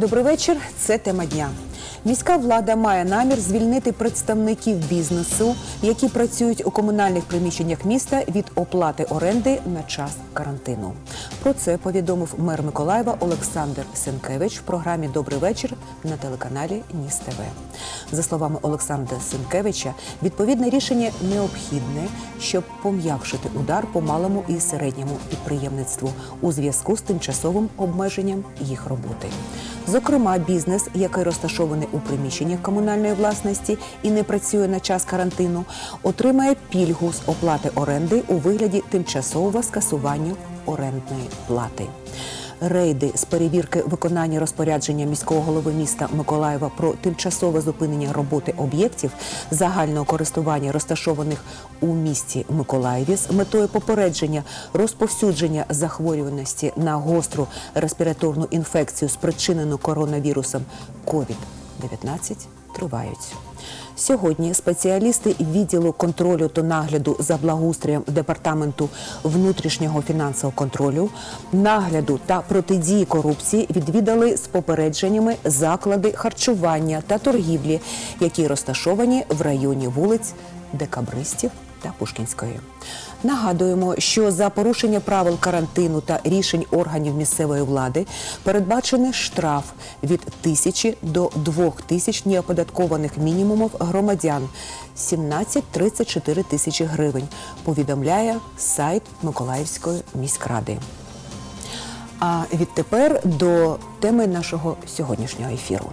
добрий вечір. Це тема дня. Міська влада має намір звільнити представників бізнесу, які працюють у комунальних приміщеннях міста, від оплати оренди на час карантину. Про це повідомив мер Миколаєва Олександр Сенкевич в програмі «Добрий вечір» на телеканалі НІС ТВ. За словами Олександра Сенкевича, відповідне рішення необхідне, щоб пом'якшити удар по малому і середньому підприємництву у зв'язку з тимчасовим обмеженням їх роботи. Зокрема, бізнес, який розташований у приміщеннях комунальної власності і не працює на час карантину, отримає пільгу з оплати оренди у вигляді тимчасового скасування орендної плати. Рейди з перевірки виконання розпорядження міського голови міста Миколаєва про тимчасове зупинення роботи об'єктів загального користування, розташованих у місті Миколаєві, з метою попередження розповсюдження захворюваності на гостру респіраторну інфекцію, спричинену коронавірусом COVID-19, тривають. Сьогодні спеціалісти відділу контролю та нагляду за благоустроєм Департаменту внутрішнього фінансового контролю, нагляду та протидії корупції відвідали з попередженнями заклади харчування та торгівлі, які розташовані в районі вулиць Декабристів та Пушкінської. Нагадуємо, що за порушення правил карантину та рішень органів місцевої влади передбачений штраф від 1000 до 2000 неоподаткованих мінімумів громадян – 17-34 тисячі гривень, повідомляє сайт Миколаївської міськради. А відтепер до теми нашого сьогоднішнього ефіру.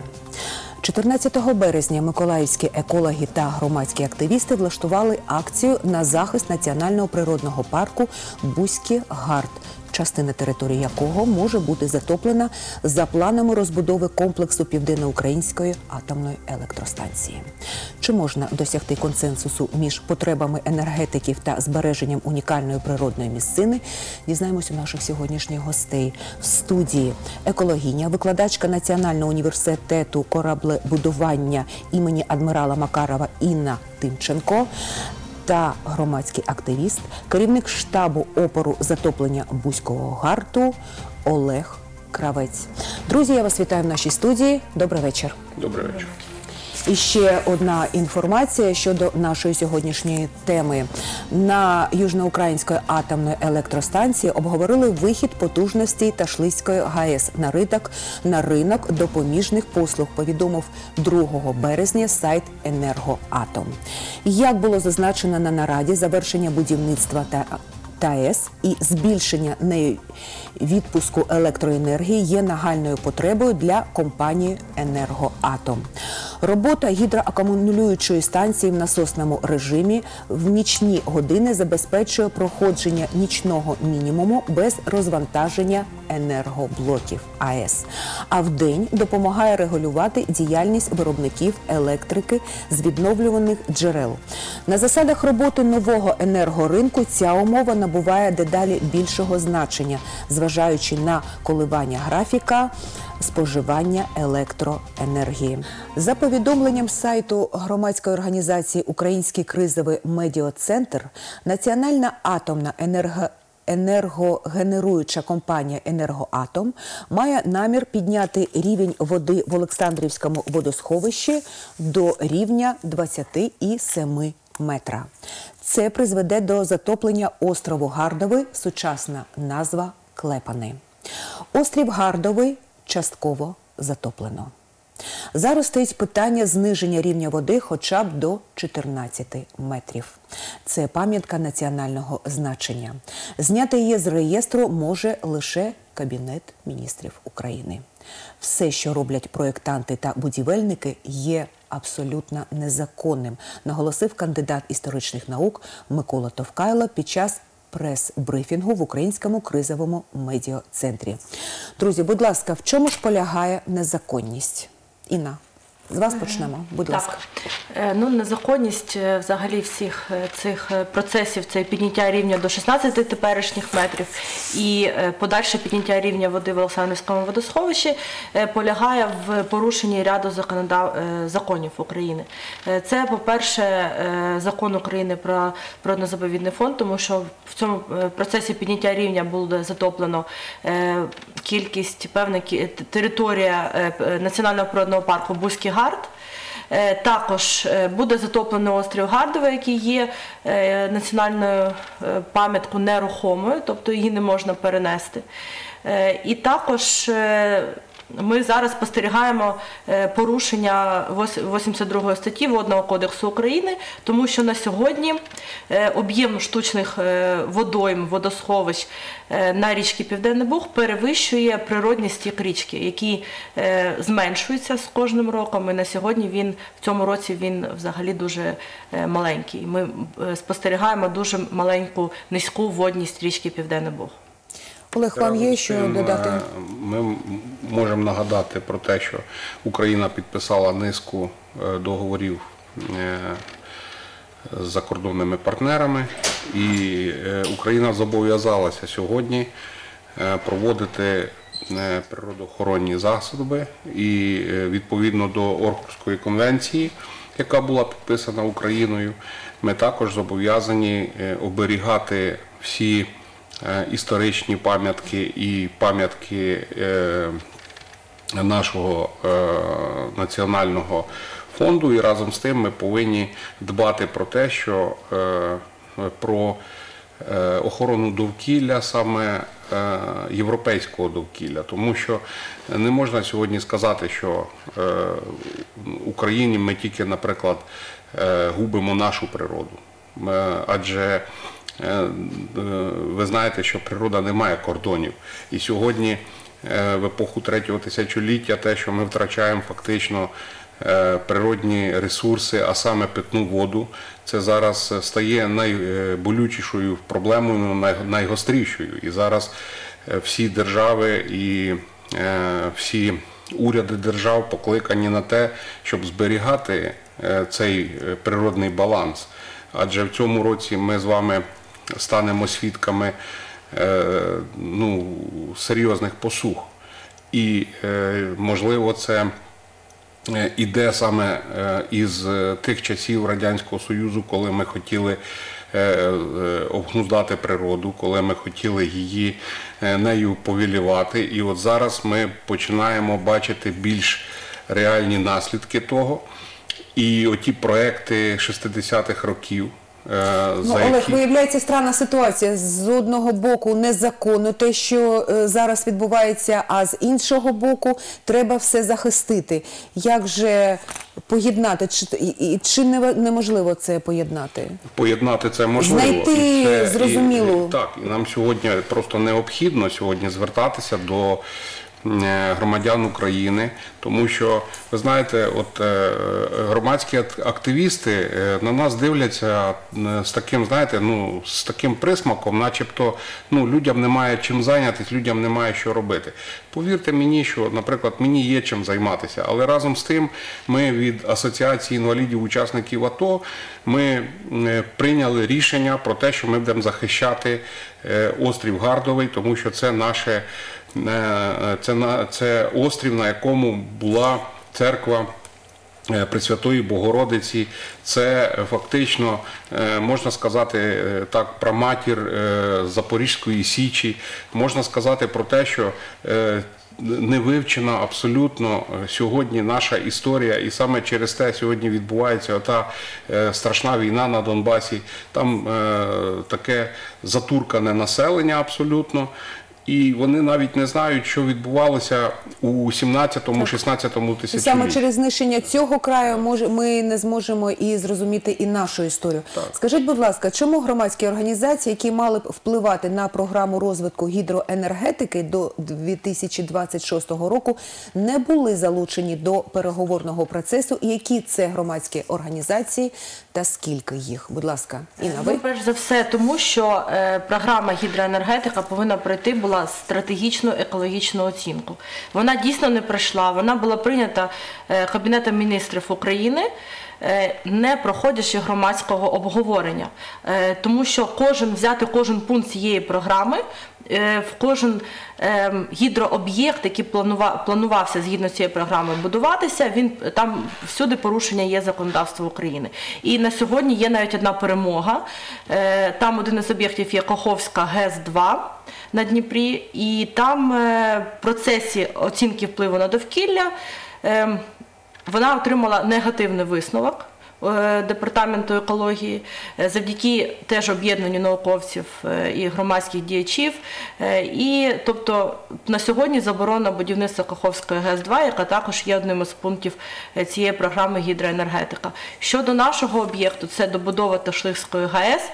14 березня миколаївські екологи та громадські активісти влаштували акцію на захист національного природного парку Бузький Гард, частина території якого може бути затоплена за планами розбудови комплексу Південноукраїнської атомної електростанції. Чи можна досягти консенсусу між потребами енергетиків та збереженням унікальної природної місцини, дізнаємось у наших сьогоднішніх гостей. В студії екологиня, викладачка Національного університету кораблебудування імені адмірала Макарова Інна Тимченко та громадський активіст, керівник штабу опору затоплення Бузького Гарду Олег Кравець. Друзі, я вас вітаю в нашій студії. Добрий вечір. Добрий вечір. І ще одна інформація щодо нашої сьогоднішньої теми. На Южноукраїнської атомної електростанції обговорили вихід потужностей Ташлицької ГАЕС на ринок допоміжних послуг, повідомив 2 березня сайт «Енергоатом». Як було зазначено на нараді, завершення будівництва ТАЕС і збільшення нею відпуску електроенергії є нагальною потребою для компанії «Енергоатом». Робота гідроакумулюючої станції в насосному режимі в нічні години забезпечує проходження нічного мінімуму без розвантаження енергоблоків АЕС, а вдень допомагає регулювати діяльність виробників електрики з відновлюваних джерел. На засадах роботи нового енергоринку ця умова набуває дедалі більшого значення, зважаючи на коливання графіка споживання електроенергії. За повідомленням сайту громадської організації «Український кризовий медіацентр», Національна атомна енергогенеруюча компанія «Енергоатом» має намір підняти рівень води в Олександрівському водосховищі до рівня 27 метра. Це призведе до затоплення острову Гардовий, сучасна назва Клепани. Острів Гардовий частково затоплено. Зараз стоїть питання зниження рівня води хоча б до 14 метрів. Це пам'ятка національного значення. Зняти її з реєстру може лише Кабінет міністрів України. Все, що роблять проєктанти та будівельники, є абсолютно незаконним, наголосив кандидат історичних наук Микола Товкайло під час прес-брифінгу в Українському кризовому медіацентрі. Друзі, будь ласка, в чому ж полягає незаконність? Інна. З вас почнемо, будь ласка. Ну, незаконність взагалі всіх цих процесів – це підняття рівня до 16 теперішніх метрів і подальше підняття рівня води в Олександрівському водосховищі полягає в порушенні ряду законів України. Це, по-перше, закон України про природно-заповідний фонд, тому що в цьому процесі підняття рівня буде затоплено певна територія Національного природного парку Бузький Гард. Також буде затоплено острів Гардове, який є національною пам'яткою нерухомою, тобто її не можна перенести. І також ми зараз спостерігаємо порушення 82 статті Водного кодексу України, тому що на сьогодні об'єм штучних водойм, водосховищ на річці Південний Буг перевищує природний стік річки, який зменшується з кожним роком, і на сьогодні в цьому році він взагалі дуже маленький. Ми спостерігаємо дуже маленьку, низьку водність річки Південний Буг. Олег, вам є що додати? Ми можемо нагадати про те, що Україна підписала низку договорів з закордонними партнерами, і Україна зобов'язалася сьогодні проводити природоохоронні заходи, і відповідно до Орхуської конвенції, яка була підписана Україною, ми також зобов'язані оберігати всі історичні пам'ятки і пам'ятки нашого національного фонду, і разом з тим ми повинні дбати про те, що про охорону довкілля, саме європейського довкілля, тому що не можна сьогодні сказати, що в Україні ми тільки, наприклад, губимо нашу природу, адже ви знаєте, що природа не має кордонів. І сьогодні, в епоху третього тисячоліття, те, що ми втрачаємо фактично природні ресурси, а саме питну воду, це зараз стає найболючішою проблемою, найгострішою. І зараз всі держави і всі уряди держав покликані на те, щоб зберігати цей природний баланс. Адже в цьому році ми з вами станемо свідками серйозних посух. І, можливо, це іде саме із тих часів Радянського Союзу, коли ми хотіли обгнуздати природу, коли ми хотіли нею повелівати. І от зараз ми починаємо бачити більш реальні наслідки того. І оті проекти 60-х років, Олег, виявляється странна ситуація. З одного боку незаконно те, що зараз відбувається, а з іншого боку треба все захистити. Як же поєднати? Чи неможливо це поєднати? Поєднати це можливо. Знайти зрозуміло. Так, і нам сьогодні просто необхідно звертатися до громадян України, тому що, ви знаєте, от громадські активісти на нас дивляться з таким, знаєте, з таким присмаком, начебто, людям немає чим зайнятися, людям немає що робити. Повірте мені, що, наприклад, мені є чим займатися, але разом з тим ми від Асоціації інвалідів-учасників АТО ми прийняли рішення про те, що ми будемо захищати острів Гардовий, тому що це це острів, на якому була церква Пресвятої Богородиці. Це фактично, можна сказати так, праматір Запорізької Січі. Можна сказати про те, що не вивчена абсолютно сьогодні наша історія, і саме через те сьогодні відбувається та страшна війна на Донбасі. Там таке затуркане населення абсолютно. І вони навіть не знають, що відбувалося у 17-16 тисячолітті. Саме через знищення цього краю ми не зможемо і зрозуміти і нашу історію. Так. Скажіть, будь ласка, чому громадські організації, які мали б впливати на програму розвитку гідроенергетики до 2026 року, не були залучені до переговорного процесу? І які це громадські організації та скільки їх? Будь ласка, Інна, ви? Перш за все, тому що програма гідроенергетика повинна пройти була проходила стратегічну екологічну оцінку. Вона дійсно не пройшла, вона була прийнята Кабінетом міністрів України, не проходячи громадського обговорення. Тому що взяти кожен пункт цієї програми, в кожен гідрооб'єкт, який планувався згідно цієї програми будуватися, там всюди порушення є законодавства України. І на сьогодні є навіть одна перемога. Там один із об'єктів є Каховська ГЕС-2 на Дніпрі, і там в процесі оцінки впливу на довкілля вона отримала негативний висновок Департаменту екології, завдяки теж об'єднанню науковців і громадських діячів. І, тобто, на сьогодні заборона будівництва Каховської ГЕС-2, яка також є одним із пунктів цієї програми гідроенергетика. Щодо нашого об'єкту, це добудова Ташлицької ГАЕС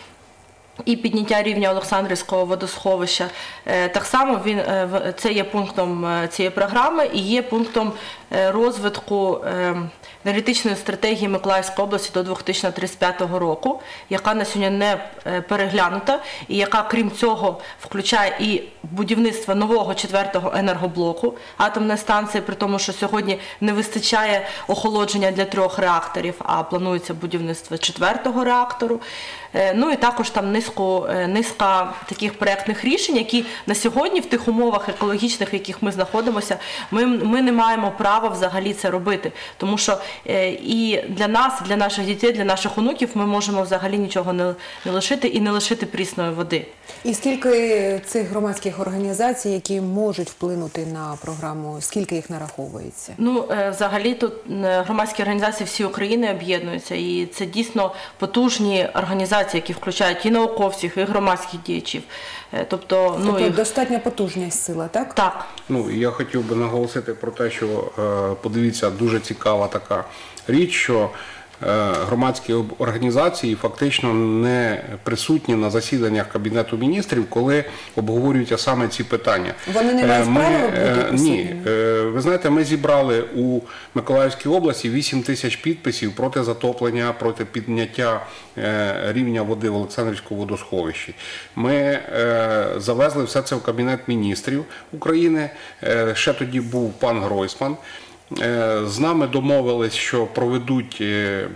і підняття рівня Олександрівського водосховища. Так само це є пунктом цієї програми і є пунктом розвитку енергетичної стратегії Миколаївської області до 2035 року, яка на сьогодні не переглянута і яка, крім цього, включає і будівництво нового 4-го енергоблоку атомної станції, при тому, що сьогодні не вистачає охолодження для 3 реакторів, а планується будівництво 4-го реактору. Ну і також там низка таких проєктних рішень, які на сьогодні в тих умовах екологічних, в яких ми знаходимося, ми не маємо права взагалі це робити. Тому що і для нас, для наших дітей, для наших онуків ми можемо взагалі нічого не лишити і не лишити прісної води. І скільки цих громадських організацій, які можуть вплинути на програму, скільки їх нараховується? Ну, взагалі тут громадські організації всі України об'єднуються, і це дійсно потужні організації, які включають і науковців, і громадських діячів. Тобто достатньо потужна сила, так? Так. Ну, я хотів би наголосити про те, що, подивіться, дуже цікава така річ, що громадські організації фактично не присутні на засіданнях Кабінету міністрів, коли обговорюються саме ці питання. Вони не мають права бути присутніми? Ні. Ви знаєте, ми зібрали у Миколаївській області 8 тисяч підписів проти затоплення, проти підняття рівня води в Олександрівському водосховищі. Ми завезли все це в Кабінет міністрів України. Ще тоді був пан Гройсман. З нами домовились, що проведуть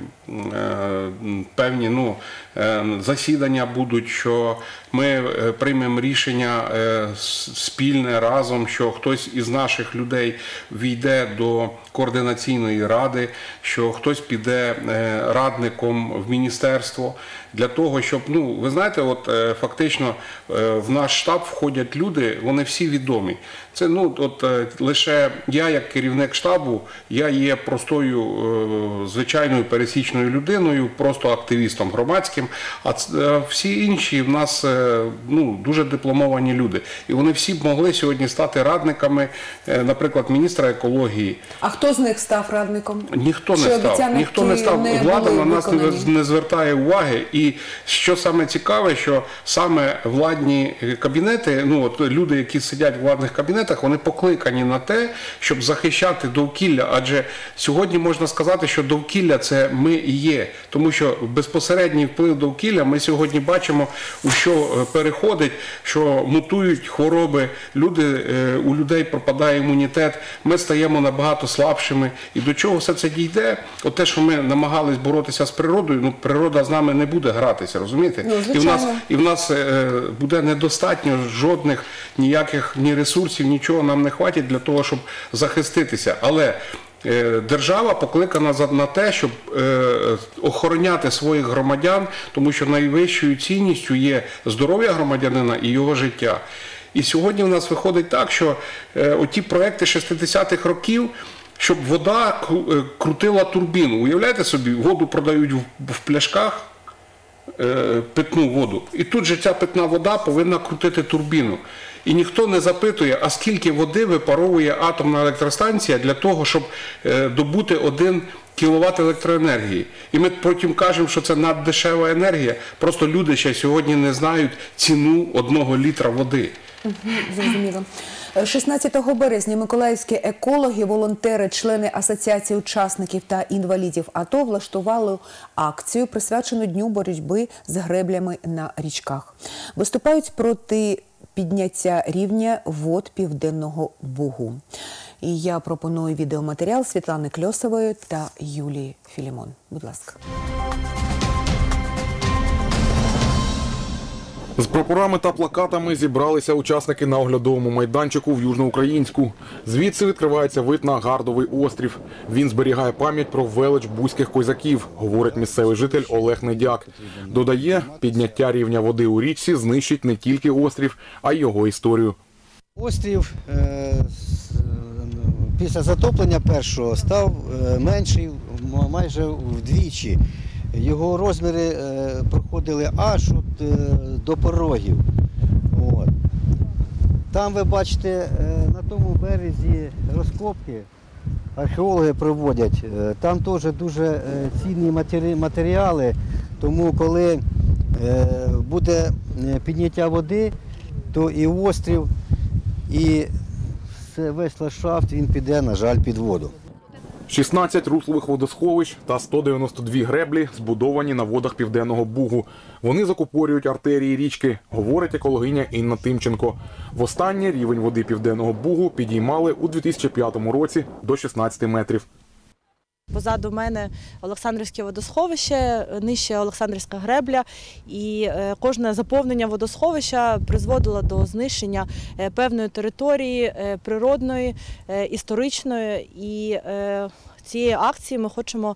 певні засідання будуть, що ми приймемо рішення спільне разом, що хтось із наших людей війде до координаційної ради, що хтось піде радником в міністерство для того, щоб, ви знаєте, фактично в наш штаб входять люди, вони всі відомі. Це, лише я, як керівник штабу, я є простою, звичайною пересічною людиною, просто активістом громадським, а всі інші в нас дуже дипломовані люди. І вони всі б могли сьогодні стати радниками, наприклад, міністра екології. А хто з них став радником? Ніхто не став. Влада на нас не звертає уваги. І що саме цікаве, що саме владні кабінети, люди, які сидять в владних кабінетах, вони покликані на те, щоб захищати довкілля. Адже сьогодні можна сказати, що довкілля – це ми і є. Тому що безпосередній вплив довкілля ми сьогодні бачимо, у що переходить, що мутують хвороби, у людей пропадає імунітет, ми стаємо набагато слабшими. І до чого все це дійде? От те, що ми намагались боротися з природою, природа з нами не буде гратися, розумієте? І в нас буде недостатньо жодних ніяких ні ресурсів, нічого нам не хватить для того, щоб захиститися. Але держава покликана на те, щоб охороняти своїх громадян, тому що найвищою цінністю є здоров'я громадянина і його життя. І сьогодні в нас виходить так, що оті проекти 60-х років, щоб вода крутила турбіну. Уявляєте собі, воду продають в пляшках, питну воду. І тут же ця питна вода повинна крутити турбіну. І ніхто не запитує, а скільки води випаровує атомна електростанція для того, щоб добути 1 кіловат електроенергії. І ми потім кажемо, що це наддешева енергія. Просто люди ще сьогодні не знають ціну 1 літра води. Зрозуміло. 16 березня миколаївські екологи, волонтери, члени Асоціації учасників та інвалідів АТО влаштували акцію, присвячену Дню боротьби з греблями на річках. Виступають проти підняття рівня вод Південного Бугу. І я пропоную відеоматеріал Світлани Кльосової та Юлії Філімон. Будь ласка. З прапорами та плакатами зібралися учасники на оглядовому майданчику в Южноукраїнську. Звідси відкривається вид на Гардовий острів. Він зберігає пам'ять про велич бузьких козаків, говорить місцевий житель Олег Недяк. Додає, підняття рівня води у річці знищить не тільки острів, а й його історію. Острів після затоплення першого став менший майже вдвічі. Його розміри проходили аж до порогів. От. Там ви бачите, на тому березі розкопки археологи проводять. Там теж дуже цінні матеріали, тому коли буде підняття води, то і острів, і весь ландшафт він піде, на жаль, під воду. 16 руслових водосховищ та 192 греблі збудовані на водах Південного Бугу. Вони закупорюють артерії річки, говорить екологиня Інна Тимченко. Востаннє рівень води Південного Бугу підіймали у 2005 році до 16 метрів. Позаду мене Олександрівське водосховище, нижче Олександрівська гребля, і кожне заповнення водосховища призводило до знищення певної території природної, історичної. І цією акцією ми хочемо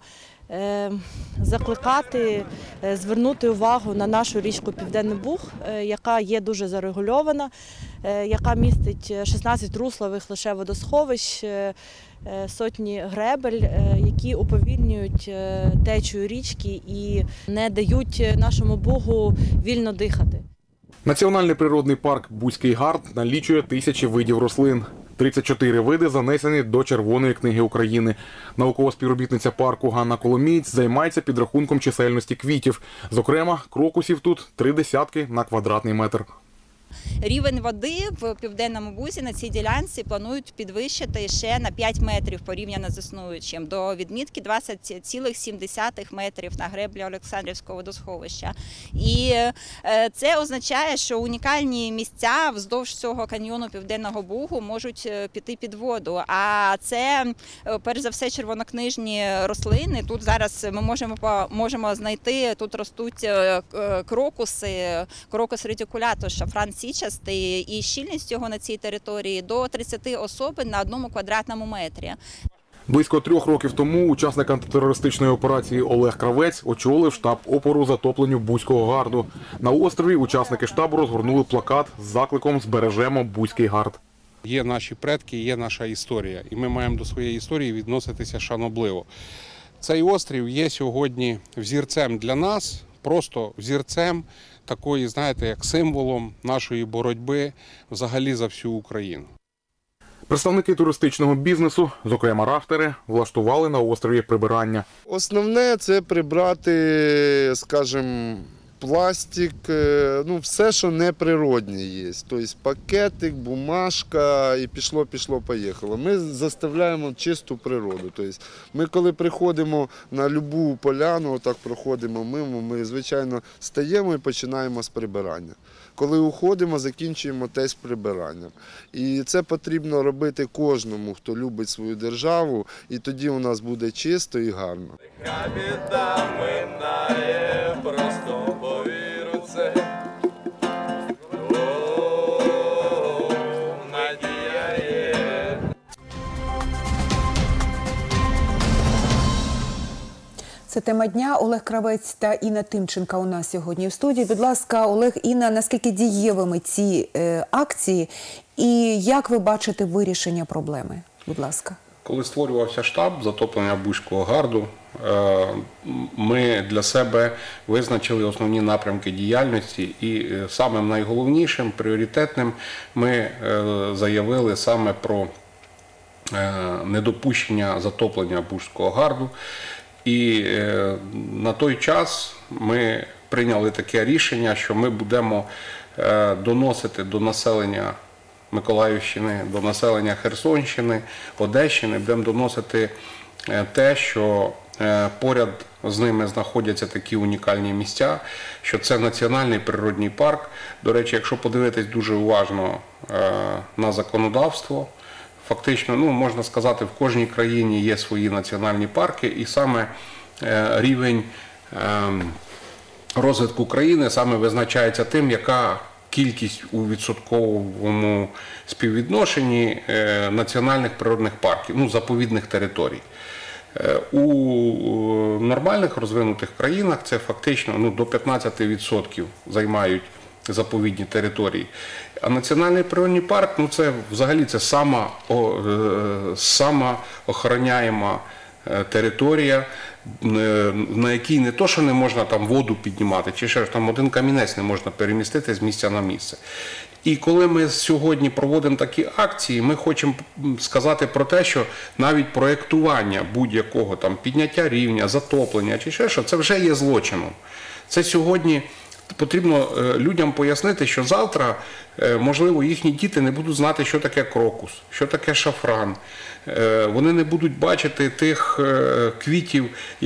закликати, звернути увагу на нашу річку Південний Буг, яка є дуже зарегульована, яка містить 16 руслових лише водосховищ, сотні гребель, які уповільнюють течію річки і не дають нашому Бугу вільно дихати. Національний природний парк Бузький Гард налічує тисячі видів рослин. 34 види занесені до Червоної книги України. Наукова співробітниця парку Ганна Коломієць займається підрахунком чисельності квітів. Зокрема, крокусів тут 30 на квадратний метр. Рівень води в Південному Бузі на цій ділянці планують підвищити ще на 5 метрів порівняно з існуючим, до відмітки 20,7 метрів на греблі Олександрівського водосховища. І це означає, що унікальні місця вздовж цього каньйону Південного Бугу можуть піти під воду. А це, перш за все, червонокнижні рослини. Тут зараз ми можемо знайти, тут ростуть крокус ретикулятус, шафран січастий, і щільність його на цій території до 30 особин на 1 квадратному метрі. Близько 3 років тому учасник антитерористичної операції Олег Кравець очолив штаб опору затопленню Бузького Гарду. На острові учасники штабу розгорнули плакат з закликом «Збережемо Бузький Гард». Є наші предки, є наша історія, і ми маємо до своєї історії відноситися шанобливо. Цей острів є сьогодні взірцем для нас, просто взірцем такої, знаєте, як символом нашої боротьби взагалі за всю Україну. Представники туристичного бізнесу, зокрема рафтери, влаштували на острові прибирання. Основне – це прибрати, скажімо, пластик, ну все, що неприродне є. Тобто пакетик, бумажка і пішло-поїхало. Ми заставляємо чисту природу. Тобто ми коли приходимо на будь-яку поляну, отак проходимо мимо, ми, звичайно, стаємо і починаємо з прибирання. Коли уходимо, закінчуємо теж прибиранням. І це потрібно робити кожному, хто любить свою державу, і тоді у нас буде чисто і гарно. Біда минає, просто повіру це. Надія є. Це тема дня. Олег Кравець та Інна Тимченко у нас сьогодні в студії. Будь ласка, Олег, Інна, наскільки дієвими ці акції і як ви бачите вирішення проблеми? Будь ласка. Коли створювався штаб затоплення Бузького Гарду, ми для себе визначили основні напрямки діяльності і самим найголовнішим, пріоритетним ми заявили саме про недопущення затоплення Бузького Гарду. І на той час ми прийняли таке рішення, що ми будемо доносити до населення Миколаївщини, до населення Херсонщини, Одещини, будемо доносити те, що поряд з ними знаходяться такі унікальні місця, що це національний природній парк. До речі, якщо подивитись дуже уважно на законодавство, фактично, можна сказати, в кожній країні є свої національні парки, і саме рівень розвитку країни саме визначається тим, яка кількість у відсотковому співвідношенні національних природних парків, заповідних територій. У нормальних розвинутих країнах це фактично до 15% займають заповідні території. А національний природний парк, це взагалі сама охороняєма територія, на якій не то, що не можна там воду піднімати, чи ще там один камінець не можна перемістити з місця на місце. І коли ми сьогодні проводимо такі акції, ми хочемо сказати про те, що навіть проєктування будь-якого там підняття рівня, затоплення чи ще що, це вже є злочином. Це сьогодні потрібно людям пояснити, що завтра, можливо, їхні діти не будуть знати, що таке крокус, що таке шафран. Вони не будуть бачити тих квітів,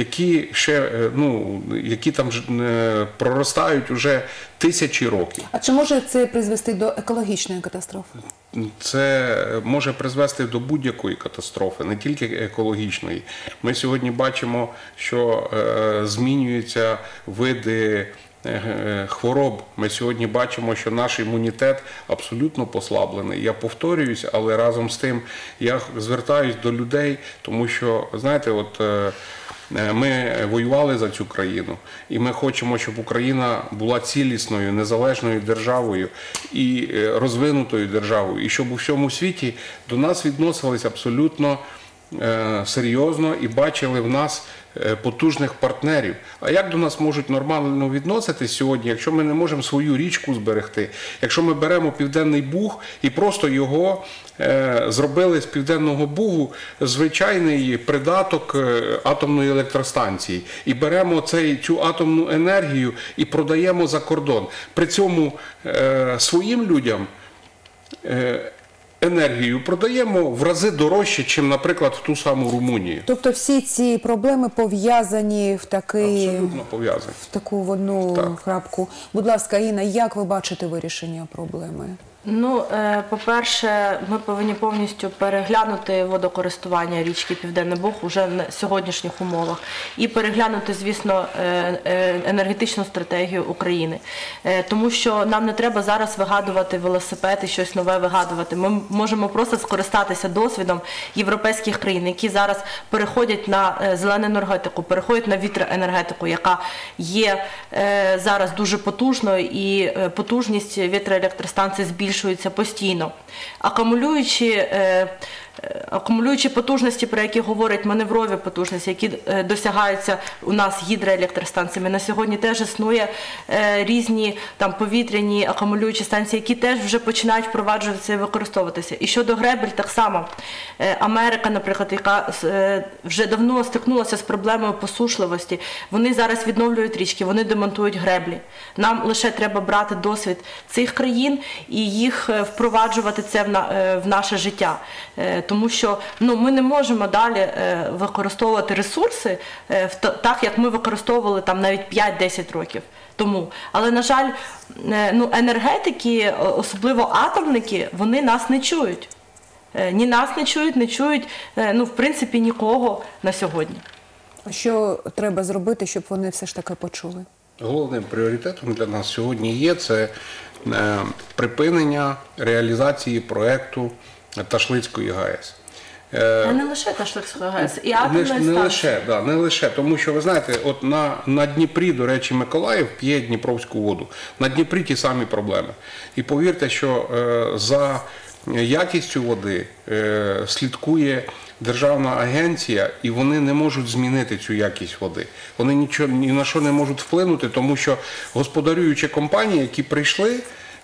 які там проростають уже тисячі років. А чи може це призвести до екологічної катастрофи? Це може призвести до будь-якої катастрофи, не тільки екологічної. Ми сьогодні бачимо, що змінюються види хвороб. Ми сьогодні бачимо, що наш імунітет абсолютно послаблений. Я повторююсь, але разом з тим я звертаюсь до людей, тому що, знаєте, ми воювали за цю країну, і ми хочемо, щоб Україна була цілісною, незалежною державою і розвинутою державою, і щоб у всьому світі до нас відносились абсолютно серйозно і бачили в нас потужних партнерів. А як до нас можуть нормально відноситись сьогодні, якщо ми не можемо свою річку зберегти? Якщо ми беремо Південний Буг і просто його зробили з Південного Бугу звичайний придаток атомної електростанції. І беремо цю атомну енергію і продаємо за кордон. При цьому своїм людям енергію продаємо в рази дорожче, ніж, наприклад, в ту саму Румунію. Тобто всі ці проблеми пов'язані в Абсолютно пов'язані. в таку одну крапку. Будь ласка, Інна, як ви бачите вирішення проблеми? По-перше, ми повинні повністю переглянути водокористування річки Південний Буг уже на сьогоднішніх умовах і переглянути, звісно, енергетичну стратегію України. Тому що нам не треба зараз вигадувати велосипед і щось нове вигадувати. Ми можемо просто скористатися досвідом європейських країн, які зараз переходять на зелену енергетику, переходять на вітроенергетику, яка є зараз дуже потужною, і потужність вітроелектростанцій збільшується постійно. Акумулюючі потужності, про які говорять, маневрові потужності, які досягаються у нас гідроелектростанціями. На сьогодні теж існує різні повітряні акумулюючі станції, які теж вже починають впроваджуватися і використовуватися. І щодо гребель так само. Америка, наприклад, яка вже давно стикнулася з проблемою посушливості, вони зараз відновлюють річки, вони демонтують греблі. Нам лише треба брати досвід цих країн і їх впроваджувати це в наше життя. Тому що ми не можемо далі використовувати ресурси так, як ми використовували навіть 5-10 років тому. Але, на жаль, енергетики, особливо атомники, вони нас не чують. Ні нас не чують, в принципі, нікого на сьогодні. Що треба зробити, щоб вони все ж таки почули? Головним пріоритетом для нас сьогодні є це припинення реалізації проєкту Ташлицької ГАЕС. Не лише Ташлицької ГАЕС, і атомної станції. Не лише, тому що, ви знаєте, на Дніпрі, до речі, Миколаїв п'є дніпровську воду. На Дніпрі ті самі проблеми. І повірте, що за якістю води слідкує державна агенція, і вони не можуть змінити цю якість води. Вони ні на що не можуть вплинути, тому що господарюючі компанії, які прийшли,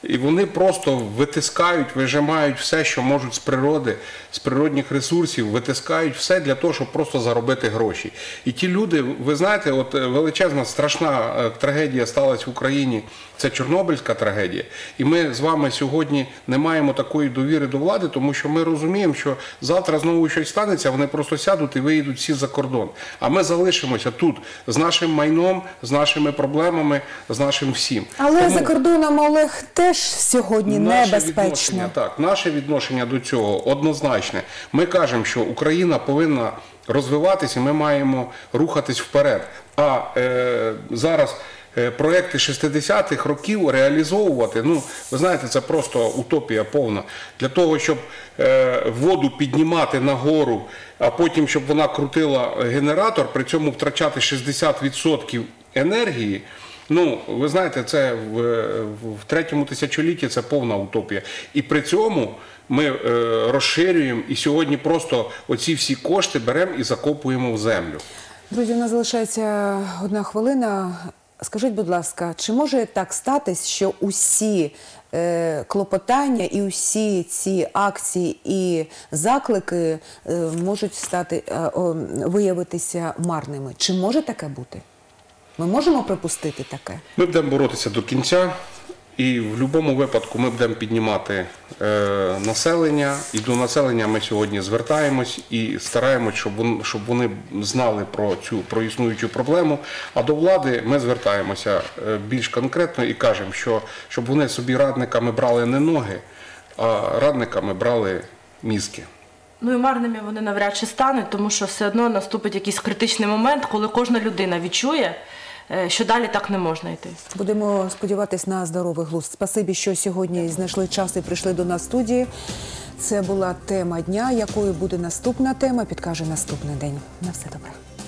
І вони просто витискають, вижимають все, що можуть з природи, з природних ресурсів, витискають все для того, щоб просто заробити гроші. І ті люди, ви знаєте, от величезна, страшна трагедія сталася в Україні, це Чорнобильська трагедія. І ми з вами сьогодні не маємо такої довіри до влади, тому що ми розуміємо, що завтра знову щось станеться, вони просто сядуть і виїдуть всі за кордон. А ми залишимося тут з нашим майном, з нашими проблемами, з нашим всім. Але за кордоном, Олег, теж сьогодні небезпечно. Так, наше відношення до цього однозначне. Ми кажемо, що Україна повинна розвиватися, ми маємо рухатись вперед. А зараз проекти 60-х років реалізовувати, ну, ви знаєте, це просто утопія повна. Для того, щоб воду піднімати нагору, а потім, щоб вона крутила генератор, при цьому втрачати 60% енергії, ну, ви знаєте, це в третьому тисячолітті це повна утопія. І при цьому ми розширюємо і сьогодні просто оці всі кошти беремо і закопуємо в землю. Друзі, у нас залишається 1 хвилина. Скажіть, будь ласка, чи може так статись, що усі клопотання і усі ці акції і заклики можуть виявитися марними? Чи може таке бути? Ми можемо припустити таке? Ми будемо боротися до кінця. І в будь-якому випадку ми будемо піднімати населення, і до населення ми сьогодні звертаємось і стараємось, щоб вони знали про існуючу проблему. А до влади ми звертаємося більш конкретно і кажемо, щоб вони собі радниками брали не ноги, а радниками брали мізки. Ну і марними вони навряд чи стануть, тому що все одно наступить якийсь критичний момент, коли кожна людина відчує, що далі так не можна йти. Будемо сподіватись на здоровий глузд. Спасибі, що сьогодні знайшли час і прийшли до нас в студії. Це була тема дня. Якою буде наступна тема, підкаже наступний день. На все добре.